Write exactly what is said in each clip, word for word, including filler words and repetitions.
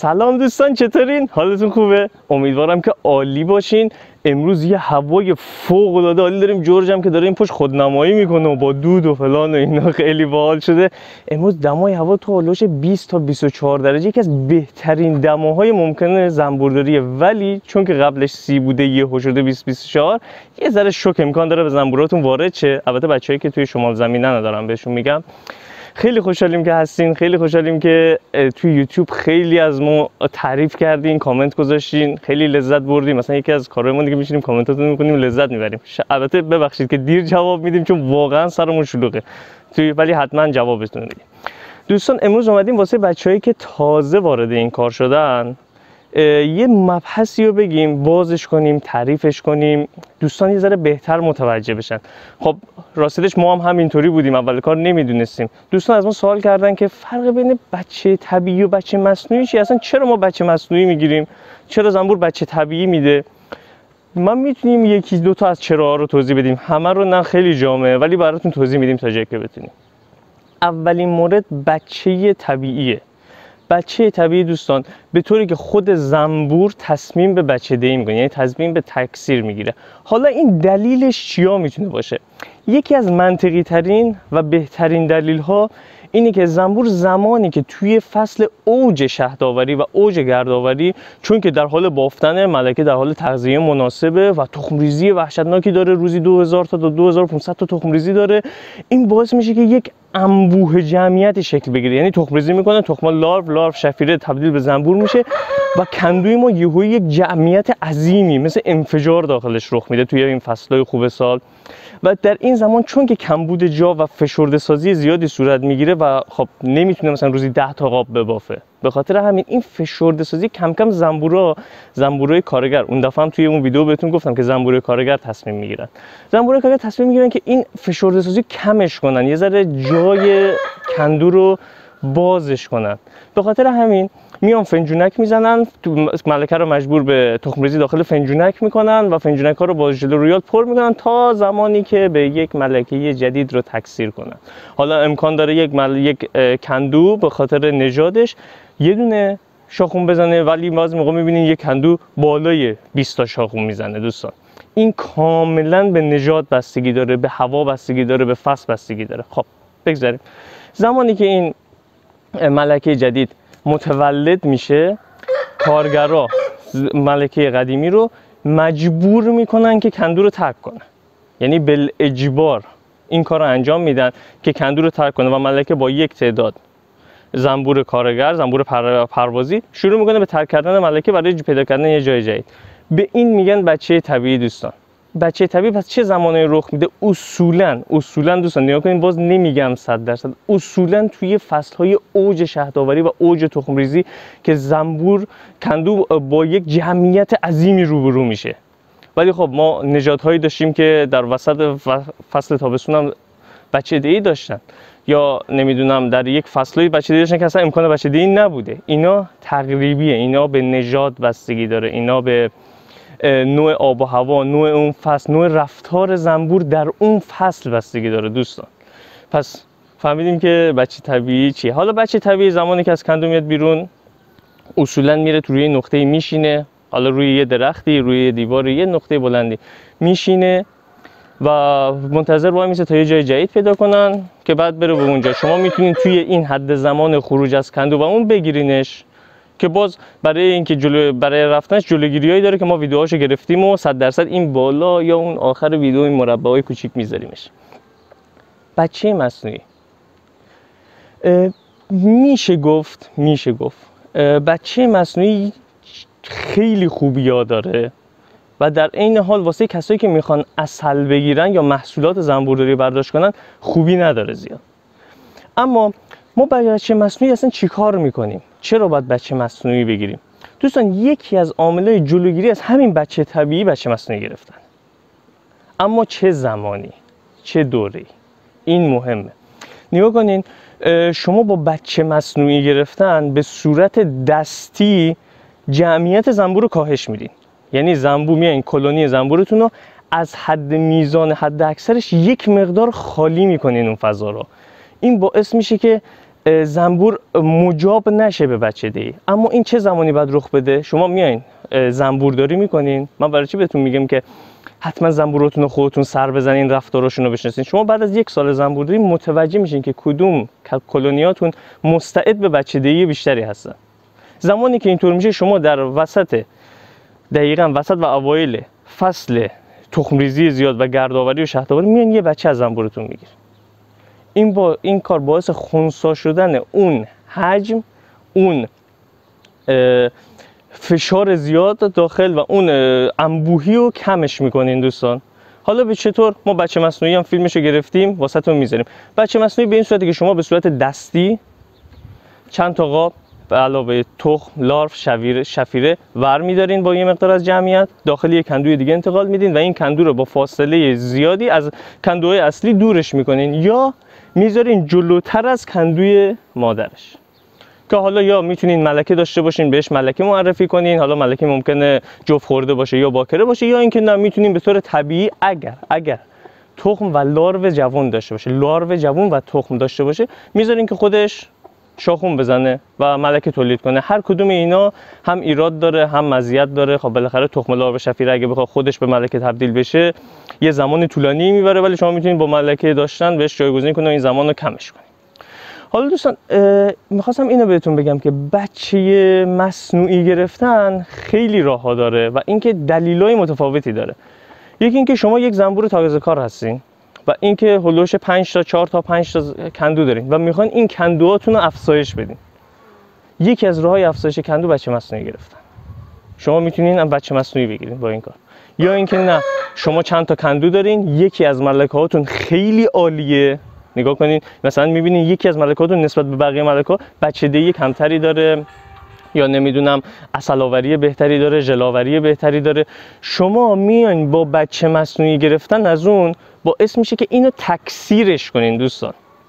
سلام دوستان، چطورین؟ حالتون خوبه؟ امیدوارم که عالی باشین. امروز یه هوای فوق العاده عالی داریم. جورج هم که داره این پشت خودنمایی میکنه و با دود و فلان و اینا خیلی باحال شده. امروز دمای هوا تو هولوش بیست تا بیست و چهار درجه، یکی از بهترین دماهای ممکنه زنبورداریه، ولی چون که قبلش سی بوده یهو شده بیست بیست و چهار، یه ذره شوک امکان داره به زنبوراتون وارد شه. البته بچه‌ای که توی شمال زمینه ندارم بهشون میگم خیلی خوشحالیم که هستین، خیلی خوشحالیم که توی یوتیوب خیلی از ما تعریف کردین، کامنت گذاشتین، خیلی لذت بردیم. مثلا یکی از کارهای ما دیگه میشینیم کامنتاتون میکنیم، لذت میبریم. البته ببخشید که دیر جواب میدیم چون واقعا سرمون شلوغه توی، ولی حتما جوابتون میدیم. دوستان امروز اومدیم واسه بچه‌هایی که تازه وارد این کار شدن یه مبحثی رو بگیم، بازش کنیم، تعریفش کنیم، دوستان یه ذره بهتر متوجه بشن. خب راستش ما هم همینطوری بودیم، اول کار نمیدونستیم. دوستان از ما سوال کردن که فرق بین بچه طبیعی و بچه مصنوعی چیه؟ اصلا چرا ما بچه مصنوعی میگیریم؟ چرا زنبور بچه طبیعی میده؟ ما میتونیم یکی دو تا از چراها رو توضیح بدیم، همه رو نه خیلی جامعه، ولی براتون توضیح میدیم تا جایی که بتونیم. اولین مورد بچه طبیعیه. بچه طبیعی دوستان به طوری که خود زنبور تصمیم به بچه دهی میکنه، یعنی تصمیم به تکثیر میگیره. حالا این دلیلش چیا میتونه باشه؟ یکی از منطقی ترین و بهترین دلیل ها اینه که زنبور زمانی که توی فصل اوج شهدآوری و اوج گردآوری، چون که در حال بافتن، ملکه در حال تغذیه مناسبه و تخم‌ریزی وحشتناکی داره، روزی دو هزار تا تا دو هزار و پانصد تا تخم‌ریزی داره، این باعث میشه که یک انبوه جمعیتی شکل بگیره. یعنی تخم‌ریزی میکنه، تخم‌ها لارو لارو شفیره تبدیل به زنبور میشه و کندوی ما یهو یک جمعیت عظیمی مثل انفجار داخلش رخ میده توی این فصل‌های خوب سال. و در این زمان چون که کمبود جا و فشرده سازی زیادی صورت میگیره و خب نمیتونه مثلا روزی ده تا قاب ببافه، به خاطر همین این فشرده سازی کم کم زنبورا زنبورای کارگر، اون دفعه هم توی اون ویدیو بهتون گفتم که زنبورای کارگر تصمیم میگیرن زنبورای کارگر تصمیم میگیرن که این فشرده سازی کمش کنن، یه ذره جای کندو رو بازش کنن. به خاطر همین میان فنجونک میزنن، ملکه رو مجبور به تخم‌ریزی داخل فنجونک میکنن و فنجونک ها رو با ژل رویال پر میکنن تا زمانی که به یک ملکه جدید رو تکثیر کنن. حالا امکان داره یک مل... یک کندو به خاطر نژادش یه دونه شاخون بزنه، ولی باز موقع میبینین یک کندو بالای بیست تا شاخون میزنه. دوستان این کاملا به نژاد بستگی داره، به هوا بستگی داره، به فصل بستگی داره. خب بگذاریم زمانی که این ملکه جدید متولد میشه، کارگرا ملکه قدیمی رو مجبور میکنن که کندو رو ترک کنه، یعنی بالاجبار این کار رو انجام میدن که کندو رو ترک کنه و ملکه با یک تعداد زنبور کارگر، زنبور پر... پروازی شروع میکنه به ترک کردن ملکه برای پیدا کردن یه جای جدید. به این میگن بچه طبیعی. دوستان بچه طبیعی پس چه زمانی رخ میده؟ اصولا اصولا دوستان نگاه کنید، باز نمیگم صد درصد، اصولا توی فصل‌های اوج شهدآوری و اوج تخم‌ریزی که زنبور کندو با یک جمعیت عظیمی روبرو میشه. ولی خب ما نژادهایی داشتیم که در وسط فصل تابستون هم بچه دهی داشتن، یا نمیدونم در یک فصلای بچه دهی داشتن که اصلا امکان بچه دهی نبوده. اینا تقریبیه، اینا به نژاد بستگی داره، اینا به نوع آب و هوا، نوع اون فصل، نوع رفتار زنبور در اون فصل بستگی داره. دوستان پس فهمیدیم که بچه طبیعی چیه. حالا بچه طبیعی زمانی که از کندو میاد بیرون اصولا میره تو روی نقطه میشینه، حالا روی یه درختی، روی یه دیواری، یه نقطه بلندی میشینه و منتظر وای میسه تا یه جای جدید پیدا کنن که بعد بره به اونجا. شما میتونید توی این حد زمان خروج از کندو و اون بگیرینش، که باز برای اینکه جلو برای رفتنش جلوگیریایی داره که ما ویدیوهاشو گرفتیم و صد درصد این بالا یا اون آخر ویدیو این مربعای کوچیک میذاریمش. بچه مصنوعی میشه گفت میشه گفت بچه مصنوعی خیلی خوبی‌ها داره و در عین حال واسه کسایی که میخوان عسل بگیرن یا محصولات زنبورداری برداشت کنن خوبی نداره زیاد. اما ما بچه مصنوعی اصلا چی کار میکنیم؟ چرا باید بچه مصنوعی بگیریم؟ دوستان یکی از عاملای جلوگیری از همین بچه طبیعی بچه مصنوعی گرفتن. اما چه زمانی، چه دوره‌ای؟ این مهمه. نگاه کنین، شما با بچه مصنوعی گرفتن به صورت دستی جمعیت زنبور رو کاهش میدین. یعنی زنبور میایین کلونی زنبورتون رو از حد میزان حد اکثرش یک مقدار خالی میکنین اون فضا رو. این باعث میشه که زنبور مجاب نشه به بچه دهی. اما این چه زمانی باید رخ بده؟ شما میایین زنبورداری میکنین، من برای چی بهتون میگم که حتما زنبوراتون رو خودتون سر بزنین، رفتاراشون رو بشناسین. شما بعد از یک سال زنبورداری متوجه میشین که کدوم کلونیاتون مستعد به بچه دهی بیشتری هستن. زمانی که اینطور میشه شما در وسط دقیقاً وسط و اوایل فصل تخمریزی زیاد و گردآوری و شهدآوری میان یه بچه از زنبورتون میگیره. این با این کار باعث خنثی شدن اون حجم، اون فشار زیاد داخل و اون انبوهی رو کمش میکنین دوستان. حالا به چطور؟ ما بچه مصنوعی هم فیلمشو گرفتیم واسهتون میذاریم. بچه مصنوعی به این صورته که شما به صورت دستی چند تا قاب به علاوه تخم، لارو، شفیره شفیره ور میدارین با یه مقدار از جمعیت داخل یک کندوی دیگه انتقال میدین و این کندو رو با فاصله زیادی از کندوهای اصلی دورش میکنین یا میذارین جلوتر از کندوی مادرش، که حالا یا میتونین ملکه داشته باشین بهش ملکه معرفی کنین، حالا ملکه ممکنه جفت خورده باشه یا باکره باشه، یا اینکه نه میتونین به طور طبیعی اگر اگر تخم و لارو جوان داشته باشه، لارو جوان و تخم داشته باشه، میذارین که خودش شاخون بزنه و ملکه تولید کنه. هر کدوم اینا هم ایراد داره هم مزیت داره. خب بالاخره تخم لارو شفیره اگه بخواد خودش به ملکه تبدیل بشه یه زمان طولانی میبره، ولی شما میتونید با ملکه داشتن بهش جایگزین کنید و این زمان رو کمش کنید. حالا دوستان میخواستم اینو بهتون بگم که بچه مصنوعی گرفتن خیلی راه‌ها داره و اینکه دلایل متفاوتی داره. یکی اینکه شما یک زنبور تازه کار هستین و اینکه هولوش پنج تا چهار تا پنج تا کندو دارین و میخواین این کندوهاتون رو افزایش بدین. یکی از راه‌های افزایش کندو بچه مصنوعی گرفتن. شما میتونین هم بچه مصنوعی بگیرین با این کار، یا اینکه نه شما چند تا کندو دارین، یکی از ملکه‌هاتون خیلی عالیه، نگاه کنین مثلا میبینین یکی از ملکه‌هاتون نسبت به بقیه ملکه‌ها بچه دهی کمتری داره یا نمیدونم عسل آوری بهتری داره، ژل آوری بهتری داره. شما میان با بچه مصنوعی گرفتن از اون باعث میشه که اینو تکثیرش کنین دوستان.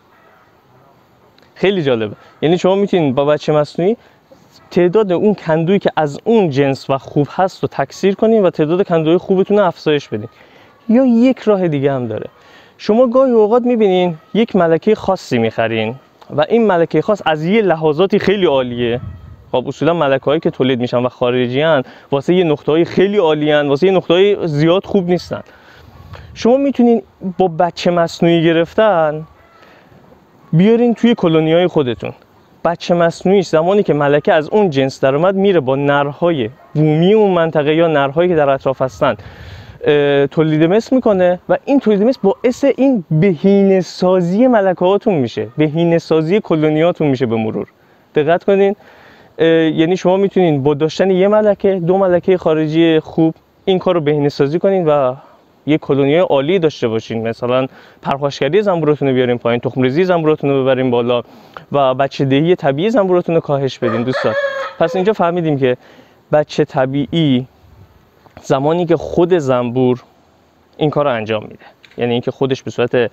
خیلی جالبه. یعنی شما میتونین با بچه مصنوعی تعداد اون کندویی که از اون جنس و خوب هست رو تکثیر کنین و تعداد کندوهای خوبتون رو افزایش بدین. یا یک راه دیگه هم داره. شما گاهی اوقات میبینین یک ملکه خاصی میخرین و این ملکه خاص از یه لحاظاتی خیلی عالیه. خب اصولا ملکه‌هایی که تولید میشن و خارجی ان واسه یه نقطه‌های خیلی عالی ان، واسه یه نقطه‌های زیاد خوب نیستن. شما میتونین با بچه مصنوعی گرفتن بیارین توی کلونی‌های خودتون. بچه مصنوعی زمانی که ملکه از اون جنس در اومد میره با نرهای بومی اون منطقه یا نرهایی که در اطراف هستن تولید مثل میکنه و این تولید مثل باعث این بهینه سازی ملکه‌هاتون میشه، بهینه سازی کلونیاتون میشه به مرور. دقت کنین. یعنی شما میتونین با داشتن یه ملکه، دو ملکه خارجی خوب این کار رو بهینه سازی کنین و یک کلونی عالی داشته باشین. مثلا پرخاشگری زنبوراتون رو بیارین پایین، تخم‌ریزی زنبوراتون رو ببرین بالا و بچه دهی طبیعی زنبوراتون رو کاهش بدین دوستان. پس اینجا فهمیدیم که بچه طبیعی زمانی که خود زنبور این کار رو انجام میده، یعنی اینکه خودش به صورت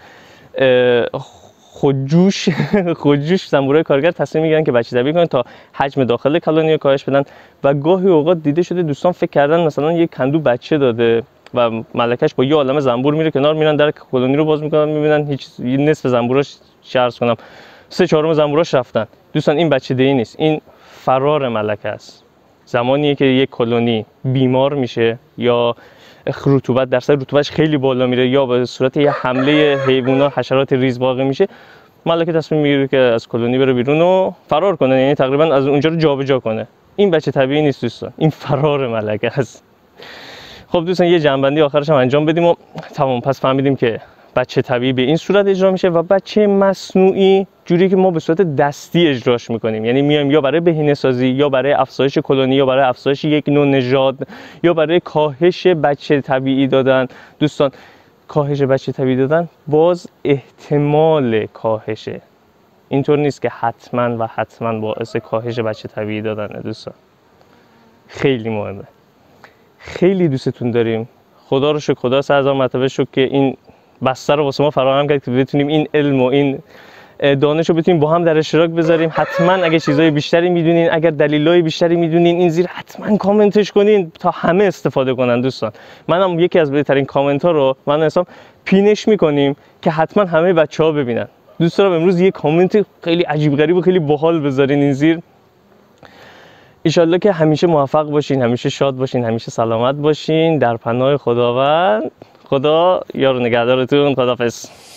خودجوش خودجوش زنبورای کارگر تصمیم میگیرن که بچه طبیعی کنن تا حجم داخل کلونی رو کاهش بدن. و گاهی اوقات دیده شده دوستان فکر کردن مثلا یک کندو بچه داده و ملکش با یه عالمه زنبور میره کنار، میرن در کلونی رو باز میکنن میبینن هیچ نصف زنبوراش چرس کنم سه چهارم زنبوراش رفتن. دوستان این بچه دهی نیست، این فرار ملکه است. زمانیه که یک کلونی بیمار میشه یا رطوبت درصد رطوبتش خیلی بالا میره یا به صورت یه حمله حیوانات حشرات ریز واقع میشه، ملکه تصمیم میگیره که از کلونی بره بیرون و فرار کنه، یعنی تقریبا از اونجا رو جابجا کنه. این بچه طبیعی نیست دوستان، این فرار ملکه است. خب دوستان یه جنبندی آخرش هم انجام بدیم و تمام. پس فهمیدیم که بچه طبیعی به این صورت اجرا میشه و بچه مصنوعی جوری که ما به صورت دستی اجراش میکنیم، یعنی میایم یا برای بهینه سازی یا برای افزایش کلونی یا برای افزایش یک نوع نژاد یا برای کاهش بچه طبیعی دادن. دوستان کاهش بچه طبیعی دادن باز احتمال کاهشه، اینطور نیست که حتما و حتما باعث کاهش بچه طبیعی دادنه. دوستان خیلی مهمه. خیلی دوستتون داریم. خدا رو شکر، خدا سه هزار مرتبه شکر که این بستر رو واسه ما فراهم کرد که بتونیم این علم و این دانش رو بتونیم با هم در اشتراک بذاریم. حتما اگه چیزای بیشتری میدونین، اگر دلایل بیشتری میدونین، این زیر حتما کامنتش کنین تا همه استفاده کنن. دوستان منم یکی از بهترین کامنت ها رو من حساب پینش میکنیم که حتما همه بچه‌ها ببینن. دوست دارم امروز یه کامنت خیلی عجیب غریب و خیلی باحال بذارین این زیر. ایشالله که همیشه موفق باشین، همیشه شاد باشین، همیشه سلامت باشین، در پناه خداوند. خدا یار و نگهدارتون. خداحافظ.